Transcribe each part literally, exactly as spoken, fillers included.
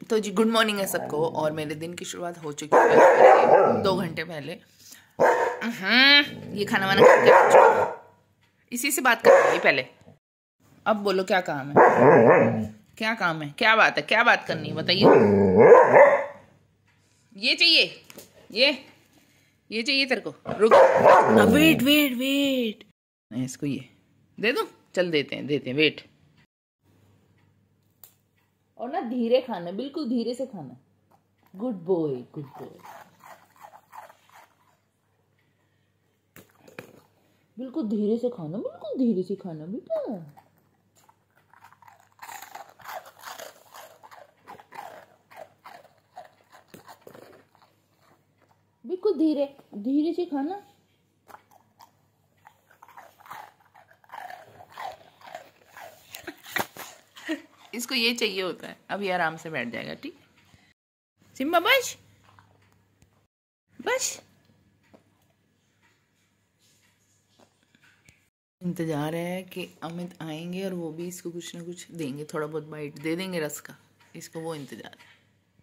तो जी good morning है सबको। और मेरे दिन की शुरुआत हो चुकी है दो घंटे पहले। ये खाना वाना खा के इसी से बात कर रही पहले। अब बोलो क्या काम है, क्या काम है, क्या बात है, क्या बात करनी है बताइए। ये चाहिए, ये ये चाहिए तेरे को। रुक, वेट वेट वेट, इसको ये दे दो। चल देते हैं देते हैं वेट। और ना धीरे खाना, बिल्कुल धीरे से खाना। गुड बॉय गुड बॉय, बिल्कुल धीरे से खाना, बिल्कुल धीरे से खाना बेटा। बिल्कुल धीरे धीरे से खाना। इसको ये चाहिए होता है। अभी आराम से बैठ जाएगा, ठीक। सिम्बा बस बस। इंतजार है कि अमित आएंगे और वो भी इसको कुछ ना कुछ देंगे, थोड़ा बहुत बाइट दे देंगे रस का। इसको वो इंतजार है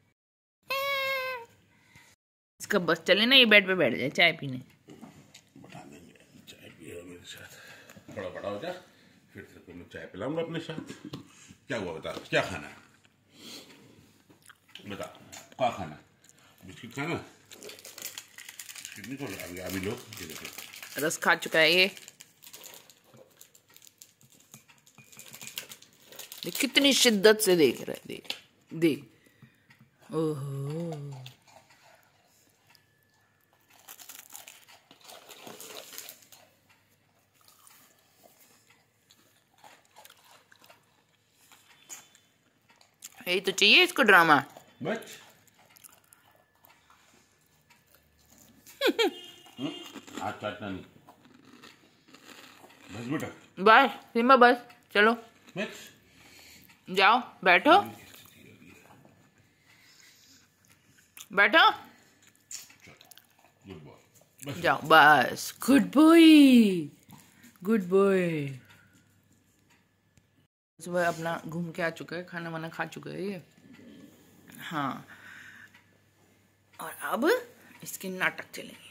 इसका। बस चले ना, ये बेड पे बैठ जाए चाय पीने। बता देंगे चाय पिए मेरे साथ। थोड़ा बड़ा हो जा, फिर तेरे को मैं चाय पिलाऊंगा अपने साथ। क्या हुआ बता, क्या खाना है बता, क्या खाना है? बिस्किट खाना? बिस्किट नहीं खोल अभी अभी लो, ये देखो रस खा चुका है ये। देख कितनी शिद्दत से देख रहा है, देख देख। ओहो यही तो चाहिए इसको ड्रामा। बस आज काटना नहीं। बस बेटा बस सिम्बा बस चलो बस जाओ बैठो बैठो गुड बॉय, जाओ बस। Good boy good boy. सुबह अपना घूम के आ चुका है, खाना वाना खा चुका है ये। हाँ, और अब इसके नाटक चलेंगे।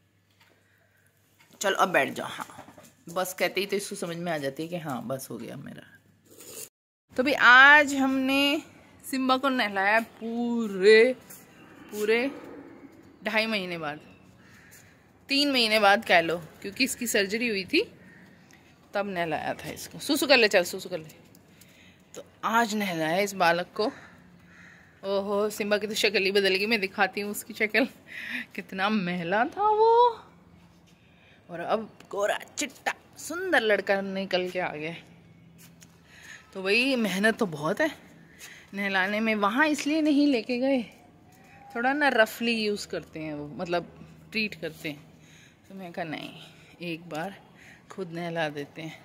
चलो अब बैठ जाओ। हाँ बस कहते ही तो इसको समझ में आ जाती है कि हाँ बस हो गया मेरा। तो भी आज हमने सिम्बा को नहलाया पूरे पूरे ढाई महीने बाद, तीन महीने बाद कह लो, क्योंकि इसकी सर्जरी हुई थी तब नहलाया था इसको। सुसु कर ले, चल सुसु कर ले। तो आज नहलाया इस बालक को। ओहो सिम्बा की तो शक्ल ही बदल गई। मैं दिखाती हूँ उसकी शक्ल, कितना महला था वो और अब गोरा चिट्टा सुंदर लड़का निकल के आ गया। तो वही मेहनत तो बहुत है नहलाने में। वहाँ इसलिए नहीं लेके गए, थोड़ा ना रफली यूज़ करते हैं वो, मतलब ट्रीट करते हैं। तो मैं कहा नहीं, एक बार खुद नहला देते हैं।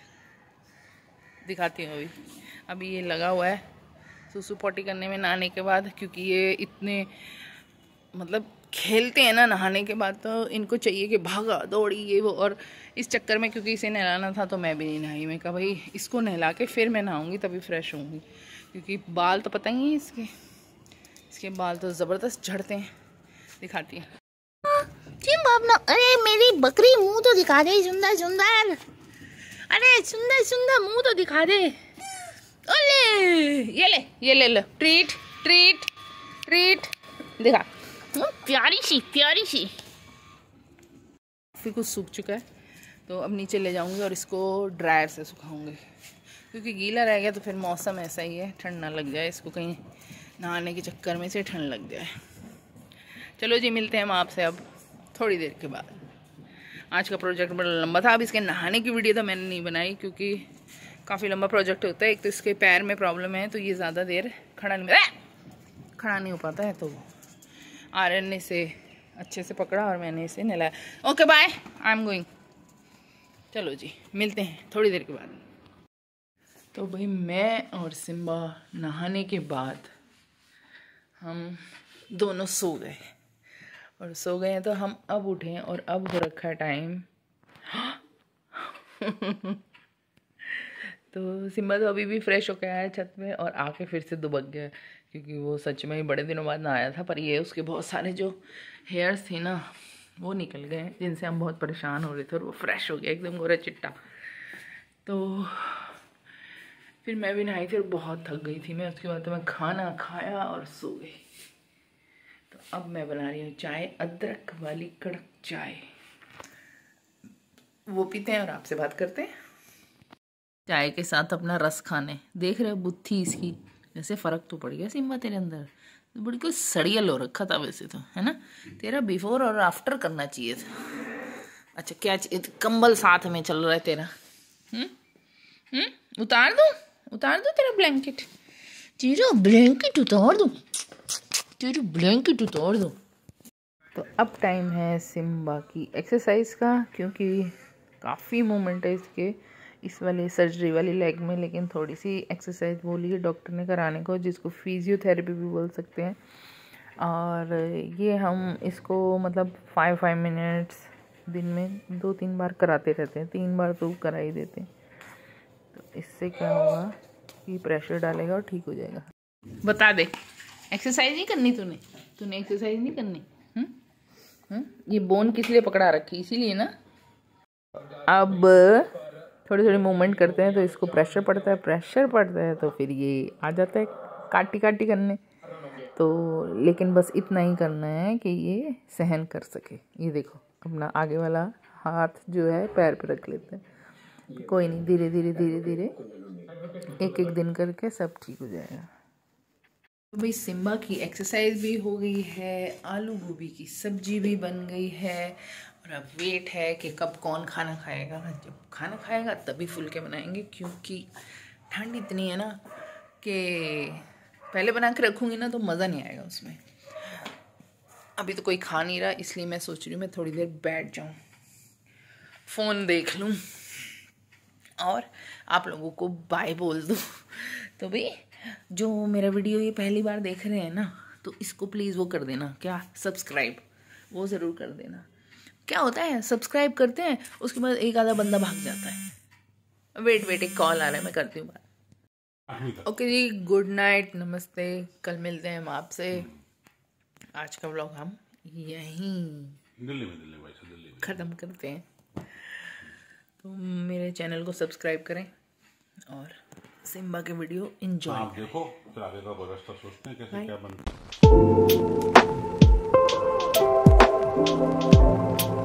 दिखाती हूँ अभी। अभी ये लगा हुआ है सुसु पोटी करने में नहाने के बाद, क्योंकि ये इतने मतलब खेलते हैं ना नहाने के बाद, तो इनको चाहिए कि भागा दौड़ी ये वो। और इस चक्कर में क्योंकि इसे नहलाना था तो मैं भी नहीं नहाई। मैं कहा भाई इसको नहला के फिर मैं नहाऊंगी तभी फ्रेश होंगी, क्योंकि बाल तो पता ही है इसके इसके बाल तो ज़बरदस्त झड़ते हैं। दिखाती है अपना। अरे मेरी बकरी मुंह तो दिखा दे, सुंदर सुंदर। अरे सुंदर सुंदर मुंह तो दिखा दे। ओले ये ले ये ले लो, ट्रीट ट्रीट ट्रीट दिखा। प्यारी सी प्यारी सी। फिर कुछ सूख चुका है तो अब नीचे ले जाऊंगी और इसको ड्रायर से सुखाऊंगी, क्योंकि गीला रह गया तो फिर मौसम ऐसा ही है, ठंड ना लग जाए इसको, कहीं नहाने के चक्कर में से ठंड लग जाए। चलो जी मिलते हैं हम आपसे अब थोड़ी देर के बाद। आज का प्रोजेक्ट बड़ा लंबा था। अब इसके नहाने की वीडियो तो मैंने नहीं बनाई, क्योंकि काफ़ी लंबा प्रोजेक्ट होता है। एक तो इसके पैर में प्रॉब्लम है तो ये ज़्यादा देर खड़ा नहीं खड़ा नहीं हो पाता है। तो आर्यन ने इसे अच्छे से पकड़ा और मैंने इसे नहलाया। Okay bye, I am going. चलो जी मिलते हैं थोड़ी देर के बाद। तो भाई मैं और सिम्बा नहाने के बाद हम दोनों सो गए, और सो गए हैं तो हम अब उठे और अब हो रखा है टाइम तो सिम्बा तो अभी भी फ्रेश होकर आया है छत में और आके फिर से दुबक गया है, क्योंकि वो सच में ही बड़े दिनों बाद ना आया था। पर ये उसके बहुत सारे जो हेयर्स थे ना वो निकल गए हैं, जिनसे हम बहुत परेशान हो रहे थे, और वो फ्रेश हो गया एकदम गोरा चिट्टा। तो फिर मैं भी नहाई, फिर बहुत थक गई थी मैं। उसके बाद तो मैं खाना खाया और सो गई। तो अब मैं बना रही हूँ चाय, अदरक वाली कड़क चाय। वो पीते हैं और आपसे बात करते हैं। चाय के साथ अपना रस खाने, देख रहे हो बुद्धि इसकी, जैसे फ़र्क तो पड़ गया सिम्बा तेरे अंदर। तो बड़ी कोई सड़ियल हो रखा था वैसे तो, है ना। तेरा बिफोर और आफ्टर करना चाहिए था। अच्छा क्या कंबल साथ में चल रहा है तेरा। हम्म हम्म उतार दो, उतार दो तेरा ब्लैंकेट, तेरा ब्लैंकेट उतार दो, तेरा ब्लैंकेट उतार दो। तो अब टाइम है सिम्बा की एक्सरसाइज का, क्योंकि काफ़ी मूवमेंट है इसके इस वाली सर्जरी वाली लेग में। लेकिन थोड़ी सी एक्सरसाइज बोली है डॉक्टर ने कराने को, जिसको फिजियोथेरेपी भी बोल सकते हैं। और ये हम इसको मतलब फाइव फाइव मिनट्स दिन में दो तीन बार कराते रहते हैं, तीन बार तो करा ही देते हैं। तो इससे क्या होगा कि प्रेशर डालेगा और ठीक हो जाएगा। बता दे, एक्सरसाइज नहीं करनी तूने तूने एक्सरसाइज नहीं करनी। हम्म हम्म ये बोन किस लिए पकड़ा रखी, इसीलिए ना। अब थोड़ी थोड़ी मूवमेंट करते हैं तो इसको प्रेशर पड़ता है, प्रेशर पड़ता है तो फिर ये आ जाता है काटी काटी करने। तो लेकिन बस इतना ही करना है कि ये सहन कर सके। ये देखो अपना आगे वाला हाथ जो है पैर पे रख लेते हैं। कोई नहीं, धीरे धीरे धीरे धीरे एक एक दिन करके सब ठीक हो जाएगा। तो भाई सिम्बा की एक्सरसाइज भी हो गई है, आलू गोभी की सब्जी भी बन गई है, और अब वेट है कि कब कौन खाना खाएगा। जब खाना खाएगा तभी फुल के बनाएंगे, क्योंकि ठंड इतनी है ना कि पहले बना के रखूँगी ना तो मज़ा नहीं आएगा उसमें। अभी तो कोई खा नहीं रहा, इसलिए मैं सोच रही हूँ मैं थोड़ी देर बैठ जाऊँ, फ़ोन देख लूँ और आप लोगों को बाय बोल दूँ। तो भाई जो मेरा वीडियो ये पहली बार देख रहे हैं ना, तो इसको प्लीज़ वो कर देना, क्या सब्सक्राइब वो ज़रूर कर देना। क्या होता है सब्सक्राइब करते हैं, उसके बाद एक आधा बंदा भाग जाता है। वेट वेट एक कॉल आ रहा है, मैं करती हूँ बात। ओके जी, गुड नाइट, नमस्ते। कल मिलते हैं हम आपसे। आज का व्लॉग हम यहीं दिल्ली में दिल्ली में दिल्ली में ख़त्म करते हैं। तो मेरे चैनल को सब्सक्राइब करें और सिम्बा के वीडियो एंजॉय आप देखो, फिर आगे का रास्ता सोचते हैं कैसे क्या बनता है।